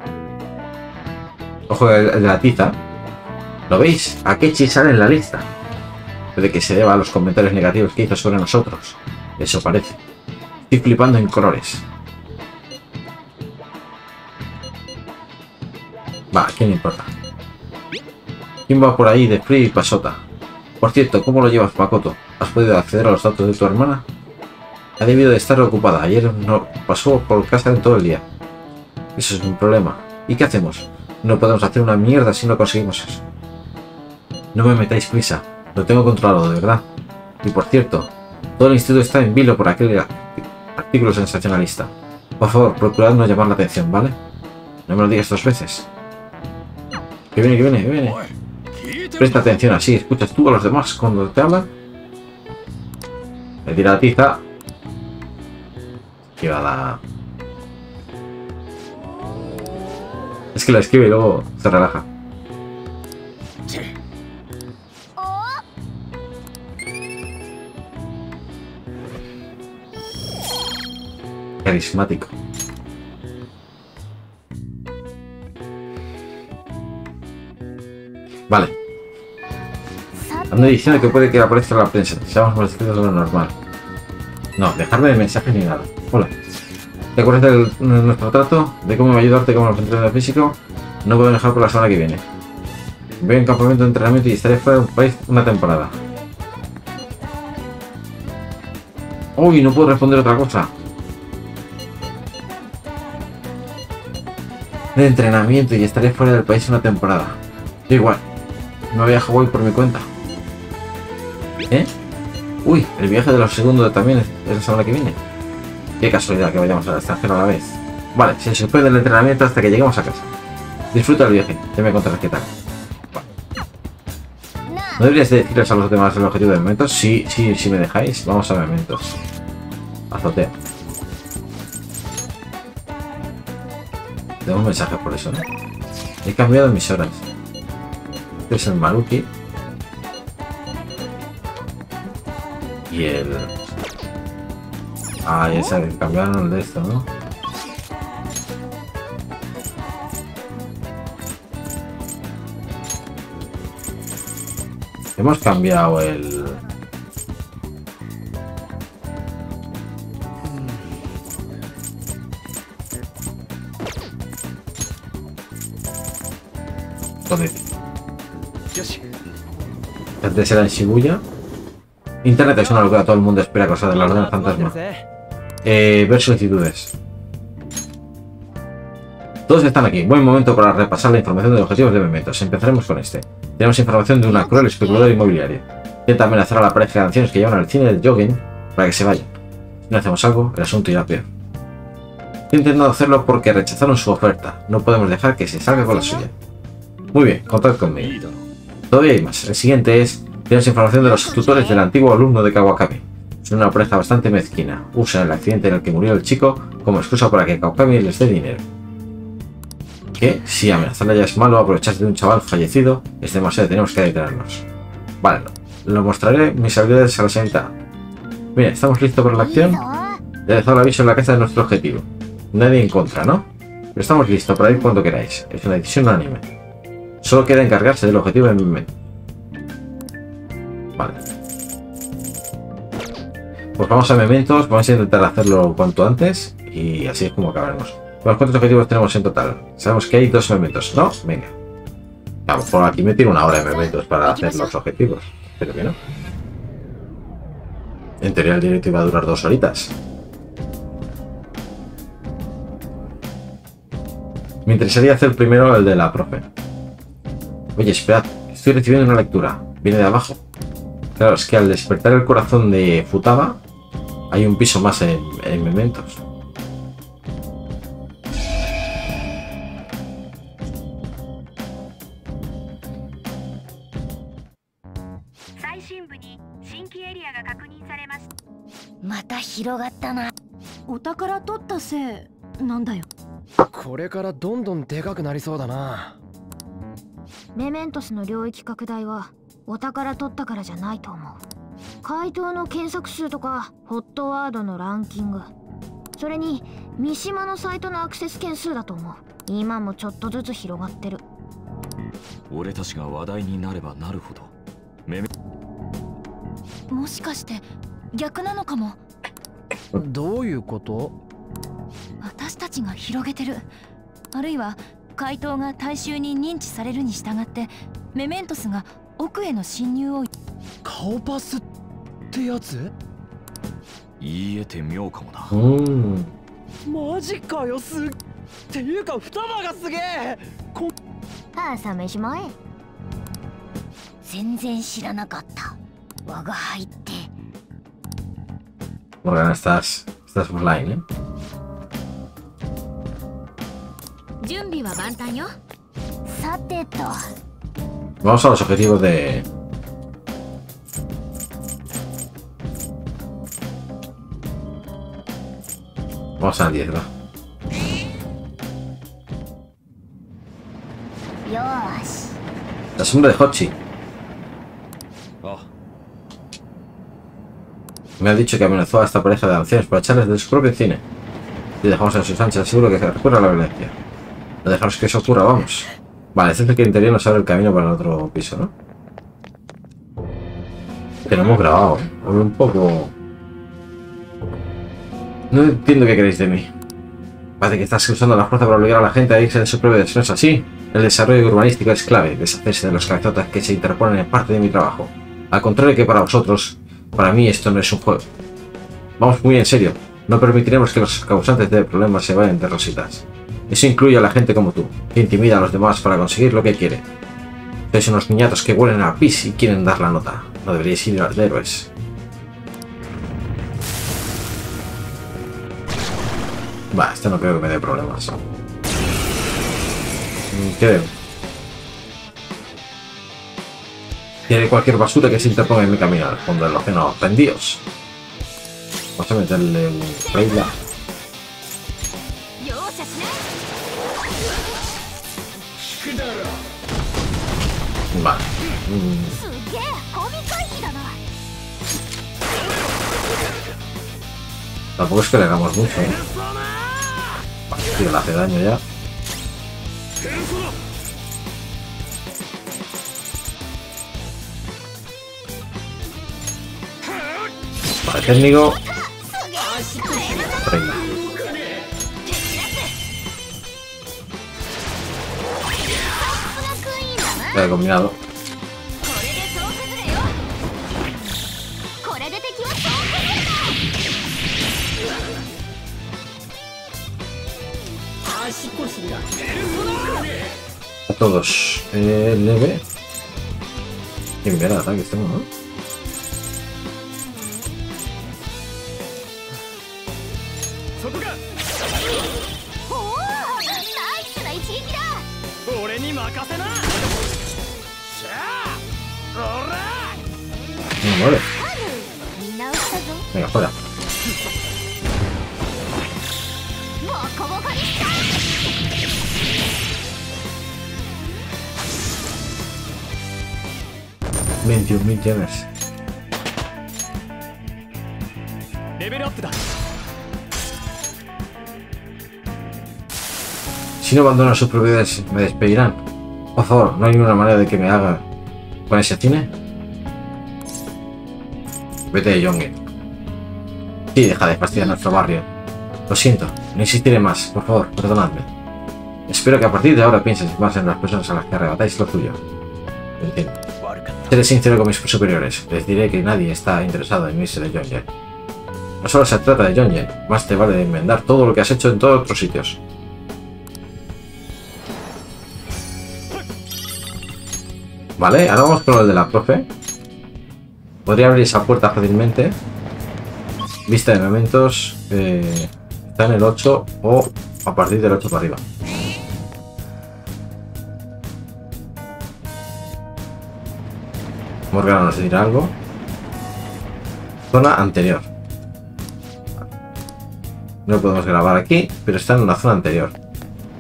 Ojo, el de la tiza. ¿Lo veis? Akechi sale en la lista. Puede que se deba a los comentarios negativos que hizo sobre nosotros. Eso parece. Estoy flipando en colores. Va, ¿quién importa? ¿Quién va por ahí de Free y Pasota? Por cierto, ¿cómo lo llevas, Makoto? ¿Has podido acceder a los datos de tu hermana? Ha debido de estar ocupada. Ayer no pasó por casa en todo el día. Eso es un problema. ¿Y qué hacemos? No podemos hacer una mierda si no conseguimos eso. No me metáis prisa. Lo tengo controlado, de verdad. Y por cierto, todo el instituto está en vilo por aquel artículo sensacionalista. Por favor, procurad no llamar la atención, ¿vale? No me lo digas 2 veces. Que viene, que viene, que viene. Presta atención, así escuchas tú a los demás cuando te hablan. Le tira la tiza. Esquivada. Es que la esquiva y luego se relaja. Carismático. Vale. Ando diciendo que puede que aparezca en la prensa. Seamos más discretos de lo normal. No, dejarme de mensajes ni nada. Hola. ¿Te acuerdas de nuestro trato? ¿De cómo me ayudarte como los entrenadores físicos? No puedo dejar por la semana que viene. Voy en campamento de entrenamiento y estaré fuera de un país una temporada. Uy, no puedo responder otra cosa. De entrenamiento y estaré fuera del país una temporada. Yo igual. Me voy a Hawái por mi cuenta. ¿Eh? Uy, el viaje de los segundos también es la semana que viene. Qué casualidad que vayamos al extranjero a la vez. Vale, se suspende el entrenamiento hasta que lleguemos a casa. Disfruta el viaje, ya me contarás qué tal. Vale. ¿No deberías decirles a los demás el objetivo de Mementos? Sí, me dejáis. Vamos a Mementos. Azotea. Tengo un mensaje por eso, ¿no? He cambiado mis horas. Este es el Maruki. Y el... Ah, ya sabes, cambiaron el de esto, ¿no? Hemos cambiado el... ¿Dónde? Antes era en Shibuya. Internet es una locura, todo el mundo espera cosas de la orden fantasma. Ver solicitudes. Todos están aquí. Buen momento para repasar la información de los objetivos de Mementos. Empezaremos con este. Tenemos información de una cruel especuladora inmobiliaria. Intenta amenazar a la pareja de ancianos que llevan al cine del jogging para que se vayan. Si no hacemos algo, el asunto irá peor. Estoy intentando hacerlo porque rechazaron su oferta. No podemos dejar que se salga con la suya. Muy bien, contad conmigo. Todavía hay más. El siguiente es... Tenemos información de los tutores del antiguo alumno de Kawakami. Son una pareja bastante mezquina. Usan el accidente en el que murió el chico como excusa para que Kawakami les dé dinero. ¿Qué? Si amenazarla ya es malo, aprovecharse de un chaval fallecido es demasiado, tenemos que detenernos. Vale, lo mostraré mis habilidades a la señorita. Bien, ¿estamos listos para la acción? Ya he dejado el aviso en la casa de nuestro objetivo. Nadie en contra, ¿no? Pero estamos listos para ir cuando queráis. Es una decisión unánime. Solo queda encargarse del objetivo de mi mente. Vale. Pues vamos a Mementos, vamos a intentar hacerlo cuanto antes y así es como acabaremos. ¿Cuántos objetivos tenemos en total? Sabemos que hay 2 Mementos, ¿no? Venga. A lo mejor aquí me tiro 1 hora de Mementos para hacer los objetivos, pero que no. En teoría el directo iba a durar 2 horitas. Me interesaría hacer primero el de la profe. Oye, esperad, estoy recibiendo una lectura. Viene de abajo. Claro, es que al despertar el corazón de Futaba, hay un piso más en Mementos. これからどんどんでかくなりそうだな。 メメントスの領域拡大はお宝取ったからじゃないと思う。怪盗の検索数とかホットワードのランキング、それに三島のサイトのアクセス件数だと思う。今もちょっとずつ広がってる。 俺たちが話題になればなるほどもしかして逆なのかも。 どういうこと？ 私たちが広げてる、あるいは怪盗が大衆に認知されるに従ってメメントスが奥への侵入を。 顔パスってやつ？ 言えて妙かもな。 マジかよ。っていうか双葉がすげえ。 朝飯前。全然知らなかった。我が輩って。 Morgan, estás offline, ¿eh? 準備は万端よ。 さてと。 Vamos a los objetivos de... Vamos a 10, va. よし。 La sombra de Hochi. Me ha dicho que amenazó a esta pareja de ancianos para echarles de su propio cine. Si dejamos a sus anchas, seguro que se recurre a la violencia. No dejamos que eso ocurra, vamos. Vale, es que el interior nos abre el camino para el otro piso, ¿no? Que no hemos grabado. Un poco... No entiendo qué queréis de mí. Parece que estás usando la fuerza para obligar a la gente a irse de su propio deseo. ¿No es así? El desarrollo urbanístico es clave. Deshacerse de los cabezotas que se interponen en parte de mi trabajo. Al contrario que para vosotros, para mí esto no es un juego. Vamos muy en serio. No permitiremos que los causantes de problemas se vayan de rositas. Eso incluye a la gente como tú, que intimida a los demás para conseguir lo que quiere. Sois unos niñatos que huelen a pis y quieren dar la nota. No deberíais ir de héroes. Va, este no creo que me dé problemas. Creo. Tiene cualquier basura que se interponga en mi camino al fondo del océano. ¡Rendíos! Vamos a meterle un playback. Vale. Tampoco es que le hagamos mucho, ¿eh? Vale, tío, le hace daño ya. Vale, técnico. Venga. Vale, combinado. A todos. Leve. Qué mierda de ataques tengo, ¿no? No muere. Venga, fuera. $21,000 yenes. Si no abandono sus propiedades, me despedirán. Por favor, ¿no hay ninguna manera de que me haga con ese cine? Vete de Yonge. Sí, deja de fastidiar nuestro barrio. Lo siento, no insistiré más. Por favor, perdonadme. Espero que a partir de ahora pienses más en las personas a las que arrebatáis lo tuyo. Lo entiendo. Seré sincero con mis superiores. Les diré que nadie está interesado en irse de Yonge. No solo se trata de Yonge, más te vale enmendar todo lo que has hecho en todos otros sitios. Vale, ahora vamos con el de la profe. Podría abrir esa puerta fácilmente. Vista de momentos. Está en el 8 o a partir del 8 para arriba. Morgana nos dirá algo. Zona anterior. No lo podemos grabar aquí, pero está en una zona anterior.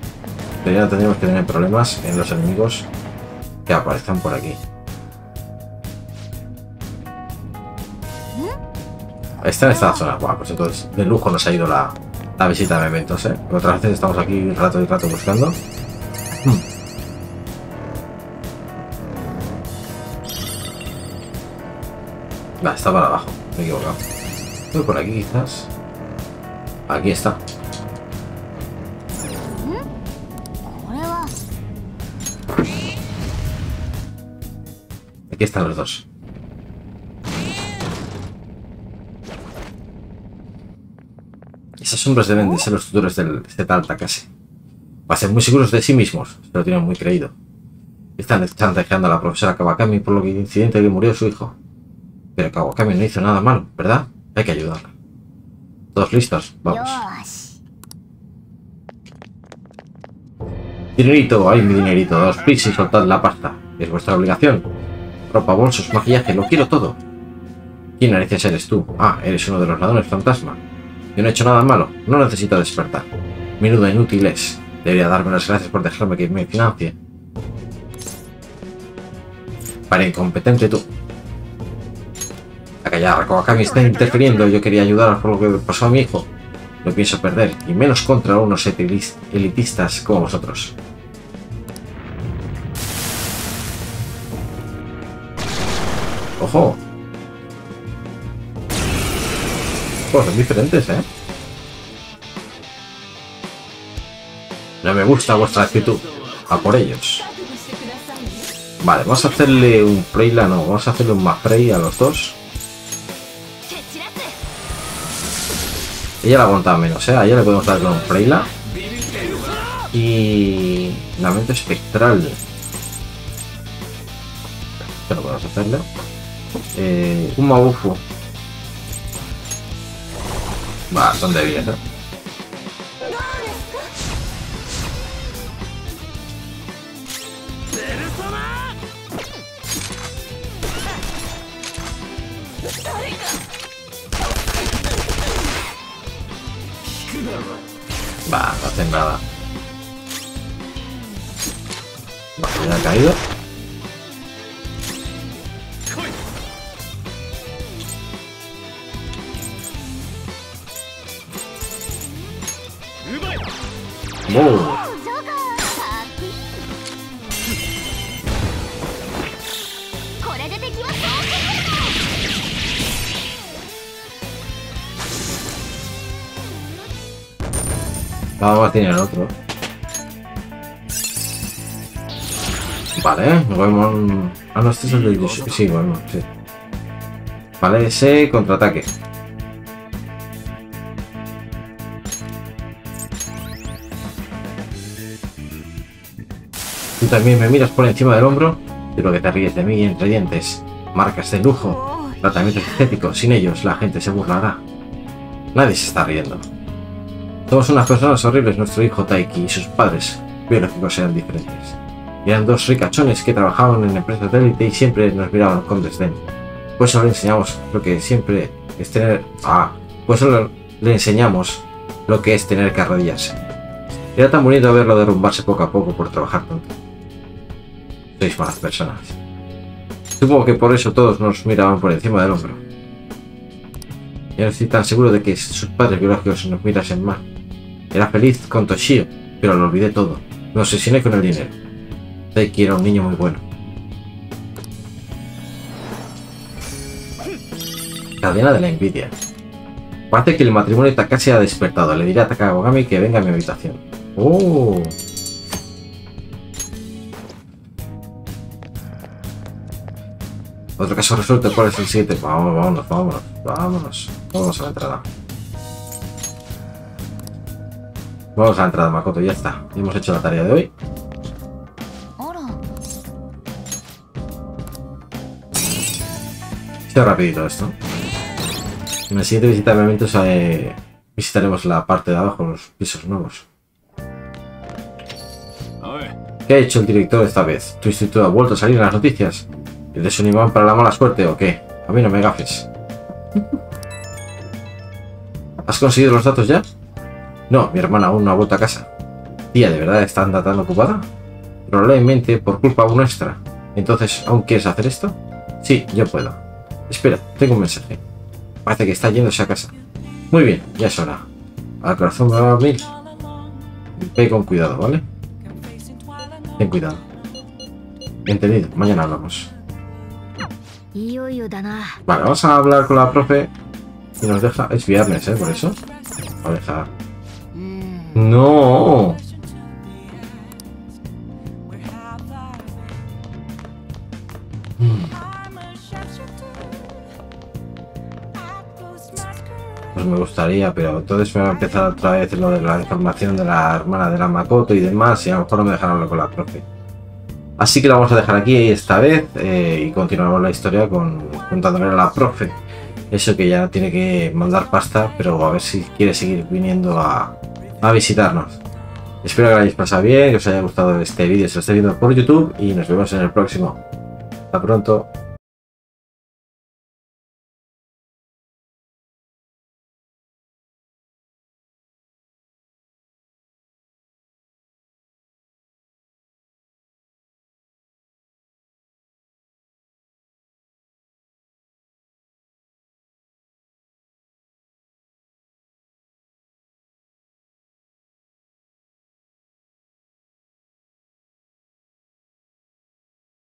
pero ya no tendríamos que tener problemas en los enemigos que aparezcan por aquí. Está en esta zona. Bueno, pues entonces de lujo nos ha ido la visita de Mementos, ¿eh? Otras veces estamos aquí rato y rato buscando. Va, está para abajo, me he equivocado. Voy por aquí quizás. Aquí está. Aquí están los dos. Esas sombras deben de ser los tutores del tal Takashi. Va a ser muy seguros de sí mismos, se lo tienen muy creído. Están chantajeando a la profesora Kawakami por lo que el incidente que murió su hijo. Pero Kawakami no hizo nada malo, ¿verdad? Hay que ayudarla. ¿Todos listos? Vamos. Dinerito, ay mi dinerito, daos prisa y soltad la pasta. Es vuestra obligación. Ropa, bolsos, maquillaje, lo quiero todo. ¿Quién narices eres tú? Ah, eres uno de los ladrones fantasma. Yo no he hecho nada malo, no necesito despertar. Menudo inútil es. Debería darme las gracias por dejarme que me financie. Para incompetente tú. La callar, Kawakami está interfiriendo. Yo quería ayudar por lo que pasó a mi hijo. No pienso perder, y menos contra unos elitistas como vosotros. ¡Ojo! Pues son diferentes, ¿eh? No me gusta vuestra actitud. A por ellos. Vale, vamos a hacerle un Freyla, no, vamos a hacerle un Mafrey a los dos. Ella la aguanta menos, ¿eh? A ella le podemos darle un Freyla. Y... lamento espectral. ¿Qué no podemos hacerle? Un Mabufu. Va, son débiles, ¿eh? Va, no hacen nada. Vale, ya ha caído. ¡Wow! Nada más tiene el otro. Vale, Goemon... Ah, no, este es el del Yoshi. Sí, Goemon, sí. Vale, ese contraataque. Tú también me miras por encima del hombro. De lo que te ríes de mí entre dientes. Marcas de lujo. Tratamientos estéticos. Sin ellos la gente se burlará. Nadie se está riendo. Somos unas personas horribles, nuestro hijo Taiki y sus padres biológicos eran diferentes. Eran dos ricachones que trabajaban en empresas de élite y siempre nos miraban con desdén. Pues eso le enseñamos lo que siempre es tener... pues eso le enseñamos lo que es tener que arrodillarse. Era tan bonito verlo derrumbarse poco a poco por trabajar tanto. Sois malas personas. Supongo que por eso todos nos miraban por encima del hombro. Yo no estoy tan seguro de que sus padres biológicos nos mirasen mal. Era feliz con Toshio, pero lo olvidé todo. Me obsesioné con el dinero. Taiki era un niño muy bueno. Cadena de la envidia. Parece que el matrimonio de Takashi ha despertado. Le diré a Kawakami que venga a mi habitación. ¡Oh! Otro caso resuelto. ¿Cuál es el 7? Vámonos. Vamos a la entrada. Vamos a la entrada, Makoto, ya está. Hemos hecho la tarea de hoy. Está rapidito esto. En la siguiente visita de Mementos visitaremos la parte de abajo, los pisos nuevos. ¿Qué ha hecho el director esta vez? ¿Tu instituto ha vuelto a salir en las noticias? ¿Eres un imán para la mala suerte o qué? A mí no me gafes. ¿Has conseguido los datos ya? No, mi hermana aún no ha vuelto a casa. Tía, ¿de verdad está tan ocupada? Probablemente por culpa nuestra. Entonces, ¿aún quieres hacer esto? Sí, yo puedo. Espera, tengo un mensaje. Parece que está yéndose a casa. Muy bien, ya es hora. Al corazón me va a mil. Ve con cuidado, ¿vale? Ten cuidado. Entendido, mañana hablamos. Vale, vamos a hablar con la profe. Y nos deja... Es viernes, ¿eh? Por eso. Va a dejar... ¡No! Pues me gustaría, pero entonces me va a empezar otra vez lo de la información de la hermana de la Makoto y demás, y a lo mejor no me dejan hablar con la profe. Así que lo vamos a dejar aquí esta vez y continuamos la historia contándole a la profe eso, que ya tiene que mandar pasta, pero a ver si quiere seguir viniendo a visitarnos. Espero que lo hayáis pasado bien, que os haya gustado este vídeo si lo estáis viendo por YouTube, y nos vemos en el próximo. Hasta pronto.